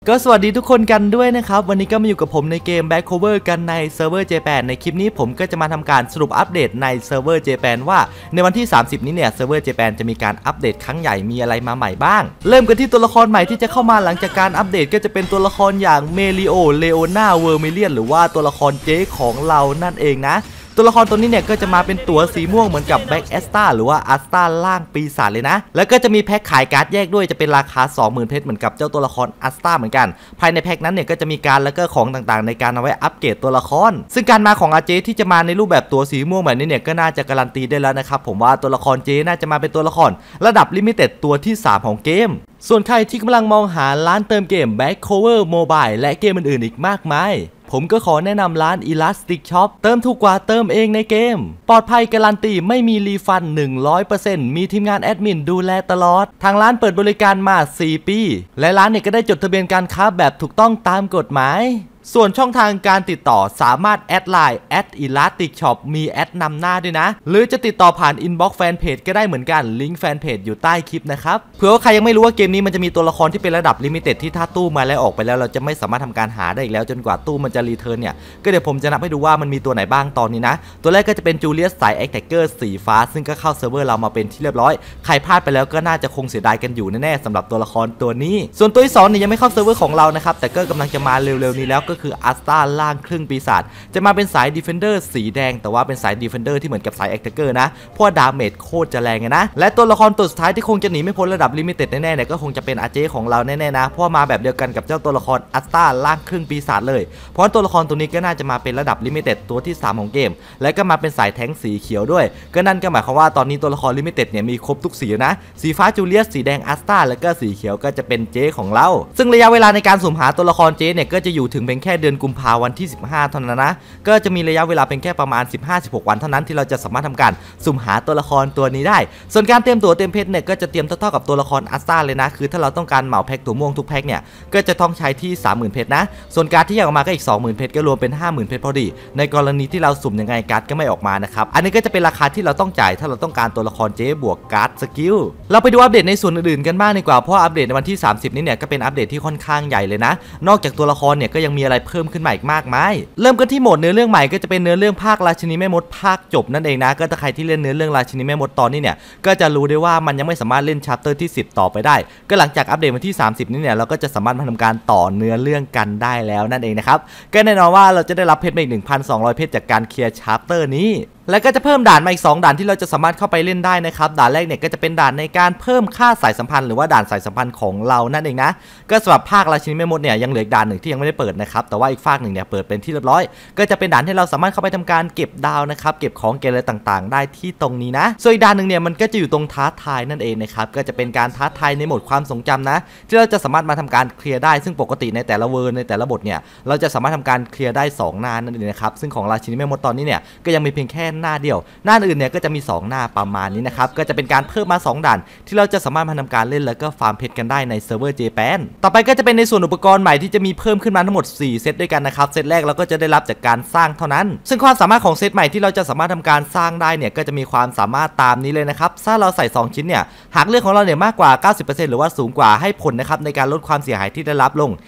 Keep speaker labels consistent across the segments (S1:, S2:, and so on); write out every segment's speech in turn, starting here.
S1: ก็สวัสดีทุกคนกันด้วยนะครับวันนี้ก็มาอยู่กับผมในเกม Back Cover กันในเซิร์ฟเวอร์ Japan ในคลิปนี้ผมก็จะมาทำการสรุปอัปเดตในเซิร์ฟเวอร์ Japan ว่าในวันที่30นี้เนี่ยเซิร์ฟเวอร์ Japan จะมีการอัปเดตครั้งใหญ่มีอะไรมาใหม่บ้างเริ่มกันที่ตัวละครใหม่ที่จะเข้ามาหลังจากการอัปเดตก็จะเป็นตัวละครอย่างเมลิโอเลโอนาเวอร์มิเลียนหรือว่าตัวละครเจ๊ของเรานั่นเองนะตัวละครตัวนี้เนี่ยก็จะมาเป็นตัวสีม่วงเหมือนกับแบ็กแอสตาหรือว่าอัสตาล่างปีศาจเลยนะแล้วก็จะมีแพ็คขายการ์ดแยกด้วยจะเป็นราคา 20,000 เพชรเหมือนกับเจ้าตัวละครอัสตาเหมือนกันภายในแพ็คนั้นเนี่ยก็จะมีการแล้วก็ของต่างๆในการเอาไว้อัปเกรดตัวละครซึ่งการมาของอาเจที่จะมาในรูปแบบตัวสีม่วงแบบนี้เนี่ยก็น่าจะการันตีได้แล้วนะครับผมว่าตัวละครเจน่าจะมาเป็นตัวละครระดับลิมิเต็ดตัวที่3ของเกมส่วนใครที่กำลังมองหาร้านเติมเกม Back Cover Mobile และเกมอื่นๆอีกมากมายผมก็ขอแนะนำร้าน Elastic Shop เติมถูกกว่าเติมเองในเกมปลอดภัยการันตีไม่มีรีฟัน 100% มีทีมงานแอดมินดูแลตลอดทางร้านเปิดบริการมา 4 ปีและร้านเนี่ยก็ได้จดทะเบียนการค้าแบบถูกต้องตามกฎหมายส่วนช่องทางการติดต่อสามารถแอดไลน์@elasticshop มีแอดนำหน้าด้วยนะหรือจะติดต่อผ่านอินบ็อกซ์แฟนเพจก็ได้เหมือนกันลิงก์แฟนเพจอยู่ใต้คลิปนะครับเผื่อว่าใครยังไม่รู้ว่าเกมนี้มันจะมีตัวละครที่เป็นระดับลิมิเต็ดที่ถ้าตู้มาแล้วออกไปแล้วเราจะไม่สามารถทำการหาได้อีกแล้วจนกว่าตู้มันจะรีเทิร์นเนี่ยก็เดี๋ยวผมจะนับให้ดูว่ามันมีตัวไหนบ้างตอนนี้นะตัวแรกก็จะเป็นจูเลียสสายแอคแท็กเกอร์สีฟ้าซึ่งก็เข้าเซิร์ฟเวอร์เรามาเป็นที่เรียบร้อยใครพลาดไปแล้วก็น่าจะคงเสียดายกันอยู่แน่ๆสำหรับตัวละครตัวนี้ส่วนตัวที่2เนี่ยยังไม่เข้าเซิร์ฟเวอร์ของเรานะครับแต่ก็กำลังจะมาเร็วๆนี้แล้วก็คืออัสตาล่างครึ่งปีศาจจะมาเป็นสาย Defender สีแดงแต่ว่าเป็นสาย Defender ที่เหมือนกับสาย Attacker นะเพราะดาเมจโคตรจะแรงนะและตัวละครตัวสุดท้ายที่คงจะหนีไม่พ้นระดับลิมิเต็ดแน่ๆเนี่ยก็คงจะเป็นอาเจของเราแน่ๆนะเพราะมาแบบเดียวกันกับเจ้าตัวละครอัสตาล่างครึ่งปีศาจเลยเพราะตัวละครตัวนี้ก็น่าจะมาเป็นระดับลิมิเต็ดตัวที่3ของเกมและก็มาเป็นสายแทงสีเขียวด้วยก็นั่นก็หมายความว่าตอนนี้ตัวละครลิมิเต็ดเนี่ยมีครบทุกสีนะสีฟ้าจูเลียสสีแดงอัสตาแล้วก็สีเขียวก็จะเป็นเจของเราซึ่งระยะเวลาในการสุ่มหาตัวละครเจเนี่ยก็จะอยู่ถึงเพียงแค่เดือนกุมภาพันธ์วันที่15เท่านั้นนะก็จะมีระยะเวลาเป็นแค่ประมาณ 15-16 วันเท่านั้นที่เราจะสามารถทำการสุ่มหาตัวละครตัวนี้ได้ส่วนการเตรียมตัวเตรียมเพชรเนี่ยก็จะเตรียมเท่ากับตัวละครอัสตาเลยนะคือถ้าเราต้องการเหมาแพ็คตัวม่วงทุกแพ็คเนี่ยก็จะต้องใช้ที่ 30,000 เพชรนะส่วนการที่แยกออกมาก็อีก 20,000 เพชรก็รวมเป็น 50,000 เพชรพอดีในกรณีที่เราสุ่มยังไงการ์ดก็ไม่ออกมานะครับอันนี้ก็จะเป็นราคาที่เราต้องจ่ายถ้าเราต้องการตัวละครเจ๊บวกการ์ดสกิลเราไปดูอัปเดตในส่วนอื่นๆกันบ้างดีกว่าเพราะอัปเดตในวันที่30นี้เนี่ยก็เป็นอัปเดตที่ค่อนข้างใหญ่เลยนะนอกจากตัวละครเนี่ยก็ยังมีอะไรเพิ่มขึ้นมาอีกมากมายเริ่มกันที่โหมดเนื้อเรื่องใหม่ก็จะเป็นเนื้อเรื่องภาคราชินีแม่มดภาคจบนั่นเองนะก็ถ้าใครที่เล่นเนื้อเรื่องราชินีแม่มดตอนนี้เนี่ยก็จะรู้ได้ว่ามันยังไม่สามารถเล่นชัปเตอร์ที่10ต่อไปได้ก็หลังจากอัปเดตวันที่30นี้เนี่ยเราก็จะสามารถทำการต่อเนื้อเรื่องกันได้แล้วนั่นเองนะครับก็แน่นอนว่าเราจะได้รับเพชรมาอีก 1,200 เพชรจากการเคลียร์ชัปเตอร์นี้แล้วก็จะเพิ่มด่านมาอีก2ด่านที่เราจะสามารถเข้าไปเล่นได้นะครับด่านแรกเนี่ยก็จะเป็นด่านในการเพิ่มค่าสายสัมพันธ์หรือว่าด่านสายสัมพันธ์ของเรานั่นเองนะก็สำหรับภาคราชินีแม่มดเนี่ยยังเหลือด่านหนึ่งที่ยังไม่ได้เปิดนะครับแต่ว่าอีกภาคหนึ่งเนี่ยเปิดเป็นที่เรียบร้อยก็จะเป็นด่านที่เราสามารถเข้าไปทำการเก็บดาวนะครับเก็บของเก็บอะไรต่างๆได้ที่ตรงนี้นะส่วนอีกด่านหนึ่งเนี่ยมันก็จะอยู่ตรงท้าทายนั่นเองนะครับก็จะเป็นการท้าทายในโหมดความทรงจำนะที่เราจะสามารถมาทำการเคลียร์ได้ซึ่งปกติในแต่ละเวอร์ในแต่ละบทเนี่ยเราจะสามารถทำการเคลียร์ได้2หน้านั่นเองนะครับซึ่งของราชินีแม่มดตอนนี้เนี่ยก็ยังมีเพียงแค่หน้าเดียวหน้าอื่นเนี่ยก็จะมี2หน้าประมาณนี้นะครับก็จะเป็นการเพิ่มมา2ด่านที่เราจะสามารถมาทำการเล่นแล้วก็ฟาร์มเพชรกันได้ในเซิร์ฟเวอร์ Japan ต่อไปก็จะเป็นในส่วนอุปกรณ์ใหม่ที่จะมีเพิ่มขึ้นมาทั้งหมด4เซตด้วยกันนะครับเซตแรกเราก็จะได้รับจากการสร้างเท่านั้นซึ่งความสามารถของเซตใหม่ที่เราจะสามารถทำการสร้างได้เนี่ยก็จะมีความสามารถตามนี้เลยนะครับถ้าเราใส่2ชิ้นเนี่ยหากเลือดของเราเนี่ยมากกว่า 90% หรือว่าสูงกว่าให้ผลนะครับในการลดความเสียหายที่ได้รับลง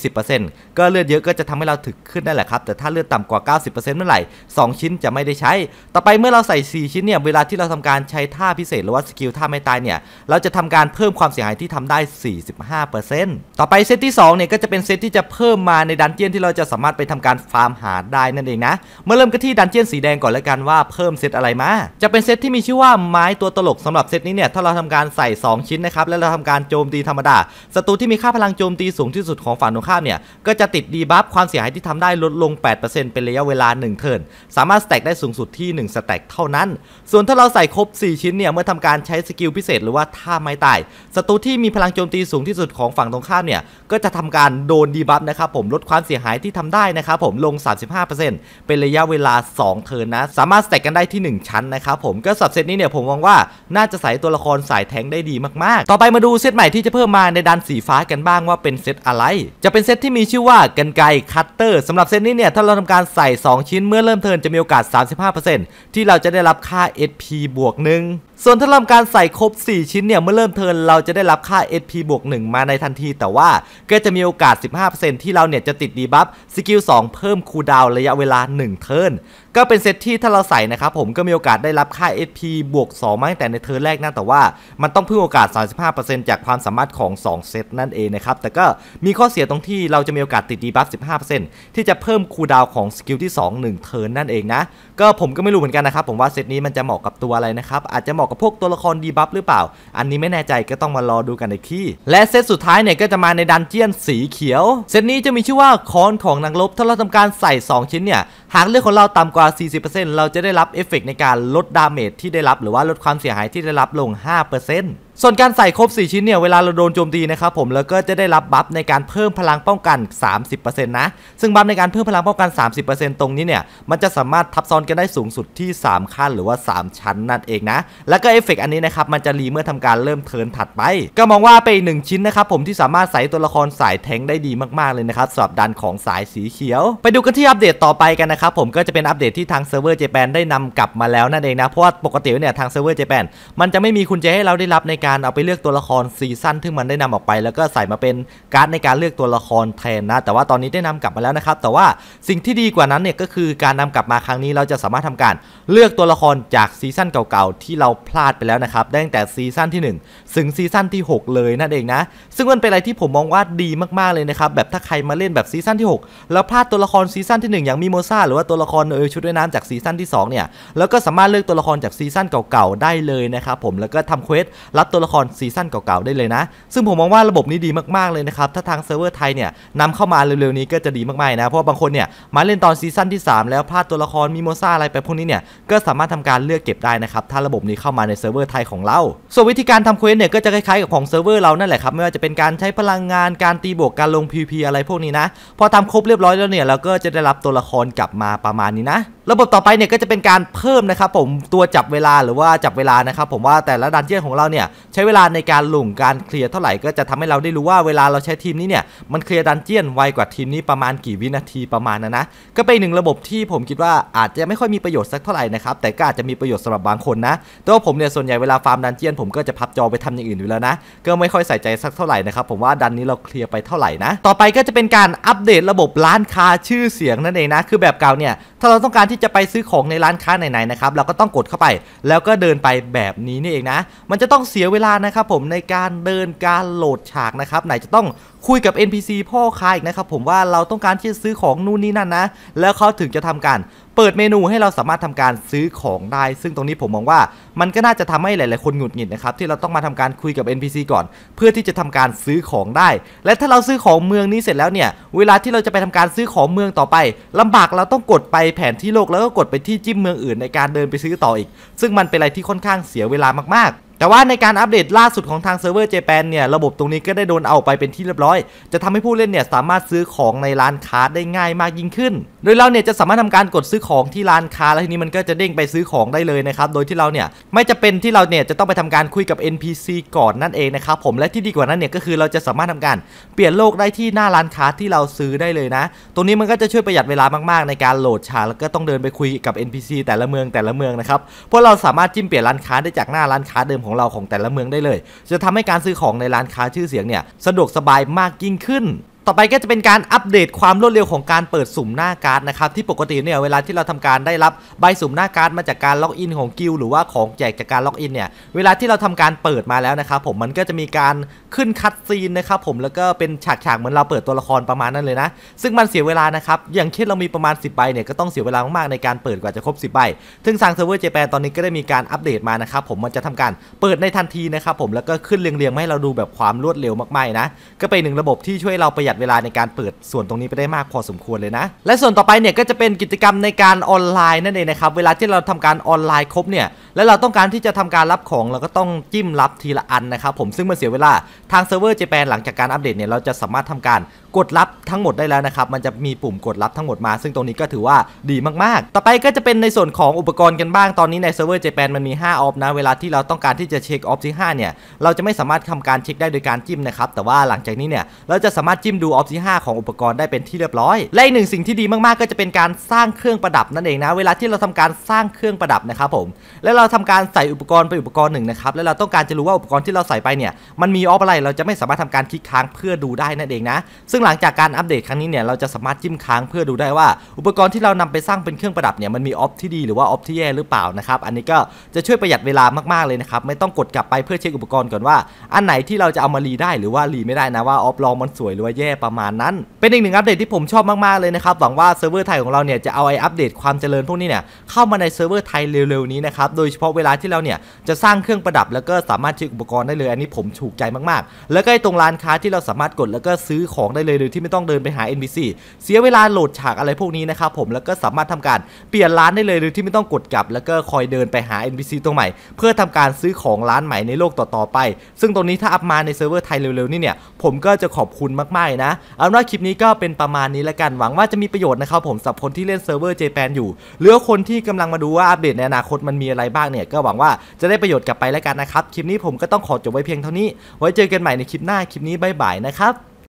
S1: 20% ก็เลือดเยอะก็จะทำให้เราถึกขึ้นได้แหละครับแต่ถ้าเลือดต่ำกว่า 90% เมื่อไหร่2ชิ้นจะไม่ได้ใช้ต่อไปเมื่อเราใส่4ชิ้นเนี่ยเวลาที่เราทำการใช้ท่าพิเศษหรือว่าสกิลท่าไม่ตายเนี่ยเราจะทำการเพิ่มความเสียหายที่ทำได้ 45% ต่อไปเซตที่2เนี่ยก็จะเป็นเซตที่จะเพิ่มมาในดันเจี้ยนที่เราจะสามารถไปทำการฟาร์มหาได้นั่นเองนะเมื่อเริ่มกันที่ดันเจี้ยนสีแดงก่อนแล้วกันว่าเพิ่มเซตอะไรมาจะเป็นเซตที่มีชื่อว่าไม้ตัวตลกสำหรับเซตนี้เนี่ยถ้าเราทำการใส่2ชิ้นนะครับแล้วเราทำการโจมตีธรรมดาศัตรูที่มีค่าพลังโจมตีสูงที่สุดของฝั่งตรงข้ามเนี่ยก็จะติดดีบัฟความเสียหายที่ทำได้ลดลง 8% เป็นระยะเวลา1เทิร์นสามารถสแต็กได้สูงสุดที่1สแต็กเท่านั้นส่วนถ้าเราใส่ครบ4ชิ้นเนี่ยเมื่อทำการใช้สกิลพิเศษหรือว่าท่าไม้ตายศัตรูที่มีพลังโจมตีสูงที่สุดของฝั่งตรงข้ามเนี่ยก็จะทำการโดนดีบัฟนะครับผมลดความเสียหายที่ทำได้นะครับผมลง 35% เป็นระยะเวลา2เทิร์นนะสามารถสแต็กกันได้ที่1ชั้นนะครับผมก็สับเซตนี้เนี่ยผมมองว่าน่าจะใส่ตัวละครสายแทงได้ดีมากๆต่อไปมาดูเซตใหม่ที่จะเพิ่มมาในดันสีฟ้ากันบ้างว่าเป็นเซตอะไรจะเป็นเซตที่มีชื่อว่ากันไกรคัตเตอร์สำหรับเซตนี้เนี่ยถ้าเราทำการใส่2ชิ้นเมื่อเริ่มเทิร์นจะมีโอกาส 35% ที่เราจะได้รับค่า SP บวก1 ส่วนถ้าทำการใส่ครบ4ชิ้นเนี่ยเมื่อเริ่มเทิร์นเราจะได้รับค่า SP บวก1มาในทันทีแต่ว่าก็จะมีโอกาส 15% ที่เราเนี่ยจะติดดีบัฟสกิล2เพิ่มคูลดาวน์ระยะเวลา1เทิร์นก็เป็นเซตที่ถ้าเราใส่นะครับผมก็มีโอกาสได้รับค่า SP บวก2มาตั้งแต่ในเทิร์นแรกนะแต่ว่ามันต้องเพิ่มโอกาส 35% จากความสามารถของ2เซตนั่นเองนะครับแต่ก็มีข้อเสียตรงที่เราจะมีโอกาสติดดีบัฟ 15% ที่จะเพิ่มคูลดาวน์ของสกิลที่2 1เทิร์นนั่นเองนะก็ผมก็ไม่รู้เหมือนกันนะครับผมว่าเซตนี้มันจะเหมาะกับตัวอะไรนะครับอาจจะเหมาะกับพวกตัวละครดีบัฟหรือเปล่าอันนี้ไม่แน่ใจก็ต้องมารอดูกันในคีย์และเซตสุดท้ายเนี่ยก็จะมาในดันเจียนสีเขียวเซตนี้จะมีชื่อว่าค้อนของนักรบถ้าเราทำการใส่2ชิ้นเนี่ยหากเลือดของเราต่ำกว่า 40% เราจะได้รับเอฟเฟกต์ในการลดดาเมจที่ได้รับหรือว่าลดความเสียหายที่ได้รับลง 5%ส่วนการใส่ครบ4ชิ้นเนี่ยเวลาเราโดนโจมตีนะครับผมแล้วก็จะได้รับบัฟในการเพิ่มพลังป้องกัน 30% นะซึ่งบัฟในการเพิ่มพลังป้องกัน 30% ตรงนี้เนี่ยมันจะสามารถทับซ้อนกันได้สูงสุดที่3ขั้นหรือว่า3ชั้นนั่นเองนะแล้วก็เอฟเฟกต์อันนี้นะครับมันจะรีเมื่อทำการเริ่มเทิร์นถัดไปก็มองว่าเป็น1ชิ้นนะครับผมที่สามารถใส่ตัวละครสายแทงได้ดีมากๆเลยนะครับสำหรับดันของสายสีเขียวไปดูกันที่อัปเดตต่อไปกันนะครับผมก็จะเป็นอัปเดตที่ทางเซิร์ฟเวอร์เจแปนได้นำกลับมาแล้วนั่นเองนะเพราะว่าปกติเนี่ยทางเซิร์ฟเวอร์เจแปนมันจะไม่มีกุญแจให้เราได้รับในการเอาไปเลือกตัวละครซีซั่นที่มันได้นำออกไปแล้วก็ใส่มาเป็นการ์ดในการเลือกตัวละครแทนนะแต่ว่าตอนนี้ได้นำกลับมาแล้วนะครับแต่ว่าสิ่งที่ดีกว่านั้นเนี่ยก็คือการนำกลับมาครั้งนี้เราจะสามารถทำการเลือกตัวละครจากซีซั่นเก่าๆที่เราพลาดไปแล้วนะครับตั้งแต่ซีซั่นที่1ถึงซีซั่นที่6เลยนั่นเองนะซึ่งมันเป็นอะไรที่ผมมองว่าดีมากๆเลยนะครับแบบถ้าใครมาเล่นแบบซีซั่นที่6แล้วพลาดตัวละครซีซั่นที่1อย่างมิโมซ่าหรือว่าตัวละครชุดว่ายน้ำจากซีซั่นที่2เนี่ยแล้วก็สามารถเลือกตัวละครจากซีซั่นเก่าๆได้เลยนะครับผมแล้วก็ทำเควสรับตัวละครซีซั่นเก่าๆได้เลยนะซึ่งผมมองว่าระบบนี้ดีมากๆเลยนะครับถ้าทางเซิร์ฟเวอร์ไทยเนี่ยนำเข้ามาเร็วๆนี้ก็จะดีมากๆนะเพราะบางคนเนี่ยมาเล่นตอนซีซั่นที่3แล้วพลาดตัวละครมิโมซ่าอะไรไปพวกนี้เนี่ยก็สามารถทำการเลือกเก็บได้นะครับถ้าระบบนี้เข้ามาในเซิร์ฟเวอร์ไทยของเราส่วนวิธีการทำเควสเนี่ยก็จะคล้ายๆกับของเซิร์ฟเวอร์เรานั่นแหละครับไม่ว่าจะเป็นการใช้พลังงานการตีบวกการลง PVP อะไรพวกนี้นะพอทำครบเรียบร้อยแล้วเนี่ยเราก็จะได้รับตัวละครกลับมาประมาณนี้นะระบบต่อไปเนี่ยก็จะเป็นการเพิ่มนะครับผมตัวจับเวลาหรือว่าจับเวลานะครับผมว่าแต่ละดันเจี้ยนของเราเนี่ยใช้เวลาในการลงการเคลียร์เท่าไหร่ก็จะทำให้เราได้รู้ว่าเวลาเราใช้ทีมนี้เนี่ยมันเคลียร์ดันเจี้ยนไวกว่าทีมนี้ประมาณกี่วินาทีประมาณนะก็เป็นหนึ่งระบบที่ผมคิดว่าอาจจะไม่ค่อยมีประโยชน์สักเท่าไหร่นะครับแต่ก็อาจจะมีประโยชน์สำหรับบางคนนะแต่ว่าผมเนี่ยส่วนใหญ่เวลาฟาร์มดันเจี้ยนผมก็จะพับจอไปทำอย่างอื่นอยู่แล้วนะก็ไม่ค่อยใส่ใจสักเท่าไหร่นะครับผมว่าดันนี้เราเคลียร์ไปเท่าไหร่นะต่อไปก็จะเป็นการอัปเดตระบบร้านค้าชื่อเสียงนั่นเองนะคือแบบเก่าเนี่ยถ้าเราต้องการที่จะไปซื้อของในร้านค้าไหนๆนะครับเราก็ต้องกดเข้าไปแล้วก็เดินไปแบบนี้นี่เองนะมันจะต้องเสียเวลานะครับผมในการเดินการโหลดฉากนะครับไหนจะต้องคุยกับ NPC พ่อค้าอีกนะครับผมว่าเราต้องการที่จะซื้อของนู่นนี่นั่นนะแล้วเขาถึงจะทำการเปิดเมนูให้เราสามารถทำการซื้อของได้ซึ่งตรงนี้ผมมองว่ามันก็น่าจะทำให้หลายๆคนหงุดหงิดนะครับที่เราต้องมาทำการคุยกับ NPC ก่อนเพื่อที่จะทำการซื้อของได้และถ้าเราซื้อของเมืองนี้เสร็จแล้วเนี่ยเวลาที่เราจะไปทำการซื้อของเมืองต่อไปลำบากเราต้องกดไปแผนที่โลกแล้วก็กดไปที่จิ้มเมืองอื่นในการเดินไปซื้อต่ออีกซึ่งมันเป็นอะไรที่ค่อนข้างเสียเวลามากๆแต่ว่าในการอัปเดตล่าสุดของทางเซิร์ฟเวอร์เจแปนเนี่ยระบบตรงนี้ก็ได้โดนเอาไปเป็นที่เรียบร้อยจะทำให้ผู้เล่นเนี่ยสามารถซื้อของในร้านค้าได้ง่ายมากยิ่งขึ้นโดยเราเนี่ยจะสามารถทำการกดซื้อของที่ร้านค้าแล้วทีนี้มันก็จะเด้งไปซื้อของได้เลยนะครับโดยที่เราเนี่ยไม่จะเป็นที่เราเนี่ยจะต้องไปทำการคุยกับ NPC ก่อนนั่นเองนะครับผมและที่ดีกว่านั้นเนี่ยก็คือเราจะสามารถทำการเปลี่ยนโลกได้ที่หน้าร้านค้าที่เราซื้อได้เลยนะตรงนี้มันก็จะช่วยประหยัดเวลามากๆในการโหลดฉากแล้วก็ต้องเดินไปคุยกับ NPC แต่ละเมืองนะครับเพราะเราสามารถจิ้มเปลี่ยนร้านค้าได้จากหน้าร้านค้าเดิมของเราของแต่ละเมืองได้เลยจะทำให้การซื้อของในร้านค้าชื่อเสียงเนี่ยสะดวกสบายมากยิ่งขึ้นต่อไปก็จะเป็นการอัปเดตความรวดเร็วของการเปิดสุ่มหน้าการ์ดนะครับที่ปกติเนี่ยเวลาที่เราทำการได้รับใบสุ่มหน้าการ์ดมาจากการล็อกอินของกิลหรือว่าของแจกจากการล็อกอินเนี่ยเวลาที่เราทำการเปิดมาแล้วนะครับผมมันก็จะมีการขึ้นคัตซีนนะครับผมแล้วก็เป็นฉากเหมือนเราเปิดตัวละครประมาณนั้นเลยนะซึ่งมันเสียเวลานะครับอย่างเช่นเรามีประมาณ10ใบเนี่ยก็ต้องเสียเวลามากๆในการเปิดกว่าจะครบ10ใบซึ่งทางเซิร์ฟเวอร์เจแปนตอนนี้ก็ได้มีการอัปเดตมานะครับผมมันจะทำการเปิดในทันทีนะครับผมแล้วก็ขึ้นเรียงๆให้เราดูแบบความรวดเร็วมากๆนะก็เป็นหนึ่งระบบที่ช่วยเราประหยัดเวลาในการเปิดส่วนตรงนี้ไปได้มากพอสมควรเลยนะและส่วนต่อไปเนี่ยก็จะเป็นกิจกรรมในการออนไลน์นั่นเองนะครับเวลาที่เราทำการออนไลน์ครบเนี่ยแล้วเราต้องการที่จะทำการรับของเราก็ต้องจิ้มรับทีละอันนะครับผมซึ่งมันเสียเวลาทางเซิร์ฟเวอร์เจแปนหลังจากการอัปเดตเนี่ยเราจะสามารถทำการกดรับทั้งหมดได้แล้วนะครับมันจะมีปุ่มกดรับทั้งหมดมาซึ่งตรงนี้ก็ถือว่าดีมากๆต่อไปก็จะเป็นในส่วนของอุปกรณ์กันบ้างตอนนี้ในเซิร์ฟเวอร์เจแปนมันมี5ออฟนะเวลาที่เราต้องการที่จะเช็คออฟที่5เนี่ยเราจะไม่สามารถทำการเช็คได้โดยการจิ้มนะครับแต่ว่าหลังจากนี้เนี่ยเราจะสามารถจิ้มดูออฟที่5ของอุปกรณ์ได้เป็นที่เรียบร้อยและอีกหนึ่งสิ่งที่ดีมากๆก็จะเป็นการสร้างเครื่องประดับนั่นเองนะเวลาที่เราทำการสร้างเครื่องประดับนะครับผมและเราทำการใส่อุปกรณ์ไปอุปกรณ์หนึ่งนะครับแล้วเราต้องการจะรู้ว่าอุปกรณ์ที่เราใส่ไปเนี่ยมันมีออฟอะไรเราจะไม่สามารถทำการคลิกค้างเพื่อดูได้นั่นเองนะซึ่งหลังจากการอัปเดตครั้งนี้เนี่ยเราจะสามารถจิ้มค้างเพื่อดูได้ว่าอุปกรณ์ที่เรานำไปสร้างเป็นเครื่องประดับเนี่ยมันมีออฟที่ดีหรือว่าออฟที่แย่หรือเปล่านะครับอันนี้ก็จะช่วยประหยัดเวลามากๆเลยนะครับไม่ต้องกดกลับไปเพื่อเช็คอุปกรณ์ก่อนว่าอันไหนที่เราจะเอามารีได้หรือว่ารีไม่ได้นะว่าออฟลองมันสวยหรือว่าแย่ประมาณนั้นเป็นอีกหนึ่งอัปเดตที่ผมชอบมากๆเลยนะครับหวังว่าเซิร์ฟเวอร์ไทยของเราเนี่ยจะเอาอัปเดตความเจริญพวกนี้เนี่ยเข้ามาในเซิร์ฟเวอร์ไทยเร็วๆนี้นะครับโดยเฉพาะเวลาที่เราเนี่ยจะสร้างเครื่องประดับแล้วก็สามารถเช็คอุปกรณ์ได้เลยอันนี้ผมถูกใจมากๆแล้วก็ตรงร้านค้าที่เราสามารถกดแล้วก็ซื้อของได้เลยโดยที่ไม่ต้องเดินไปหา NPC เสียเวลาโหลดฉากอะไรพวกนี้นะครับผมแล้วก็สามารถทำการเปลี่ยนร้านได้เลยโดยที่ไม่ต้องกดกลับแล้วก็คอยเดินไปหา NPC ตรงใหม่เพื่อทำการซื้อของร้านใหม่ในโลกต่อๆไปซึ่งตรงนี้ถ้าอัพมาในเซิร์ฟเวอร์ไทยเร็วๆนี่เนี่ยผมก็จะขอบคุณมากๆนะเอาว่าคลิปนี้ก็เป็นประมาณนี้แล้วกันหวังว่าจะมีประโยชน์นะครับผมสำหรับคนที่เล่นเซิร์ฟเวอร์เจแปนอยู่หรือคนที่กำลังมาดูว่าอัปเดตในอนาคตมันมีอะไรบ้างเนี่ยก็หวังว่าจะได้ประโยชน์กลับไปแล้วกันนะครับคลิปนี้ผมก็ต้องขอจบไว้เพียงเท่านี้ไว้เจอกันใหม่ในคลิปหน้าคลิปนี้บ๊ายบายนะครับ